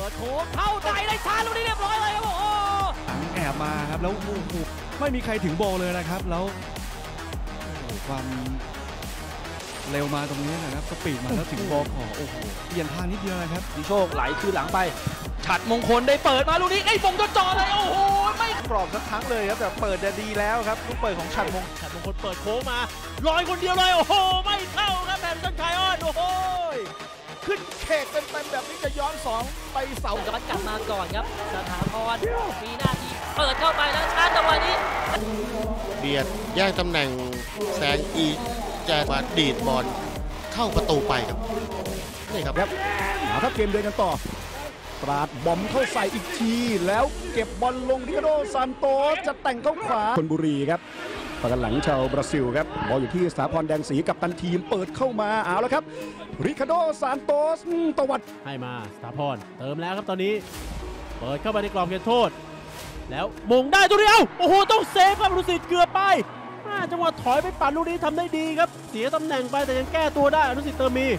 ปิดโค้งเข้าใจได้ชาลูกนี้เรียบร้อยเลยครับโอ้โหแอบมาครับแล้วโอ้โหไม่มีใครถึงโบเลยนะครับแล้วความเร็วมาตรงนี้นะครับสปีดมาแล้วถึงโบขอโอ้โหเปลี่ยนทางนิดเดียวนะครับดิโชคไหลคืนหลังไปฉัดมงคลได้เปิดมาลูกนี้ไอ้มงจ่อเลยโอ้โหไม่กรอบสักครั้งเลยครับแต่เปิดดีแล้วครับลูกเปิดของฉัดมงคลเปิดโค้งมาลอยคนเดียวเลยโอ้โหไม่เข้าครับแบบต้นชายอ้อนโอ้โหขึ้นเขกเต็มแบบนี้จะย้อน2ไปเสาย้อนกลับมาก่อนครับสถาพรมีหน้าที่เปิดเข้าไปแล้วชาร์จจังหวะนี้เบียดแย่งตำแหน่งแสงอีจะมาดีดบอลเข้าประตูไปครับนี่ครับเอาครับเกมเดินกันต่อปราดบอมเข้าใส่อีกทีแล้วเก็บบอลลงริคาโดซานโตสจะแต่งเข้าขวาชลบุรีครับประกันหลังชาวบราซิลครับบอลอยู่ที่สถาพรแดงศรีกับตันทีมเปิดเข้ามาเอาแล้วครับริคาโดซานโตสตวัดให้มาสถาพรเติมแล้วครับตอนนี้เปิดเข้าไปในกรอบเขตโทษแล้วมงได้ตัวเดียวโอ้โหต้องเซฟครับรุสิตเกือบไปจังหวะถอยไปปัดลูกนี้ทำได้ดีครับเสียตำแหน่งไปแต่ยังแก้ตัวได้อนุสิตเติมมี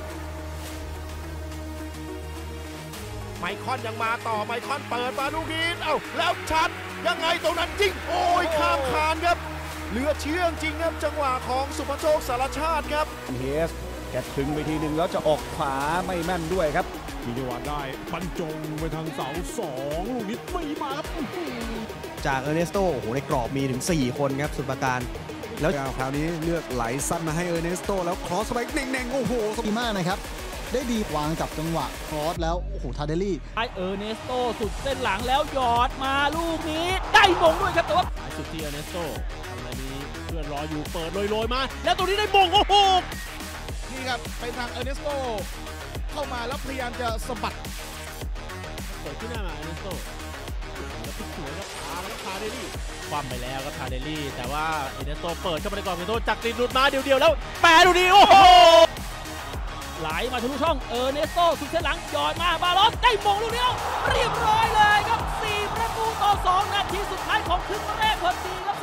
ไมคอนยังมาต่อไมคอนเปิดมาลูกนี้เอ้าแล้วชัดยังไงตรงนั้นจริงโอ้ยข้ามคานครับเหลือเชื่อจริงครับจังหวะของสุภโชคสารชาติครับเฮสแกถึงไปทีหนึ่งแล้วจะออกขวาไม่แม่นด้วยครับมีจังหวะได้บรรจงไปทางเสา2ลูกนี้ไม่มาครับจากเออร์เนสโตโอ้โหในกรอบมีถึง4คนครับสุดประการแล้วคราวนี้เลือกไหลสั้นมาให้เออร์เนสโตแล้วครอสไปเน่งๆโอ้โหดีมากนะครับได้ดีวางจับจังหวะครอสแล้วโอ้โหทาเดลี่ไอเออร์เนสโตสุดเส้นหลังแล้วหยอดมาลูกนี้ได้มงด้วยครับแต่ว่าสุดที่เออร์เนสโตทำอะไรนี้เพื่อนรออยู่เปิดโรยมาแล้วตัวนี้ได้มงโอ้โหนี่ครับเป็นทางเออร์เนสโตเข้ามาแล้วพยายามจะสะบัดเปิดขึ้นหน้ามาเออร์เนสโตแล้วพลิกสวยครับแล้วพาเดลี่ความไปแล้วครับพาเดลี่แต่ว่าเออร์เนสโตเปิดเข้าไปในกรอบเขตโทษจักรินหลุดมาเดียวแล้วแปรดูดีโอ้โหไหลมาทะลุช่องเออร์เนสโตสุดเส้นหลังหยอดมาบาลอสได้มงลูกเดียวเรียบร้อยเลยครับ4-2นาทีสุดท้ายของครึ่งแรกพอดีครับ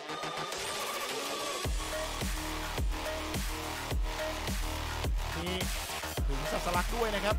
มีถึงสัสลักด้วยนะครับ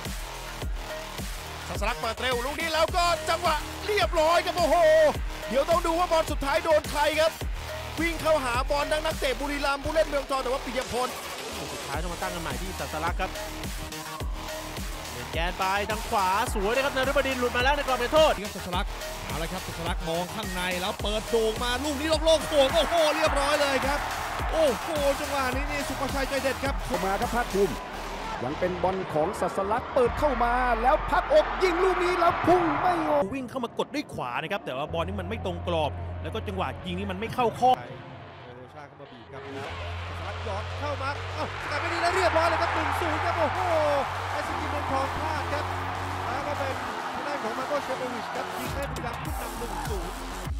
สัสลักเปิดเร็วลูกนี้แล้วก็จังหวะเรียบร้อยครับโอ้โหเดี๋ยวต้องดูว่าบอลสุดท้ายโดนใครครับวิ่งเข้าหาบอลดังนักเตะบุรีรัมย์ผู้เล่นเมืองทองแต่ว่าปิยพลสุดท้ายต้องมาตั้งกันใหม่ที่สัสลักครับเดินแกนไปทางขวาสวยเลยครับนฤบดินหลุดมาแล้วในกรอบเขตโทษสัสลักเอาละครับสัสลักมองข้างในแล้วเปิดโด่งมาลูกนี้โล่งๆโป่งโอ้โหเรียบร้อยเลยครับโอ้โหจังหวะนี้นี่สุภชัยใจเด็ดครับมาครับภาคภูมิยังเป็นบอลของสัสลักเปิดเข้ามาแล้วพักอกยิงลูกนี้แล้วพุ่งไม่ออกวิ่งเข้ามากดด้วยขวานะครับแต่ว่าบอลนี้มันไม่ตรงกรอบแล้วก็จังหวะยิงนี้มันไม่เข้าข้อชาเข้ามาบีบครับแล้วสัสลักยอดเข้ามาเอ้าแต่ไม่ดีแล้วเรียบร้อยเลยครับ1-0ครับโอ้โหไอซิกิเมืองทองพลาดครับแล้วก็เป็นทางด้านของมาโกเชเบวิชครับยิงให้บุรีรัมย์ขึ้นนำ1-0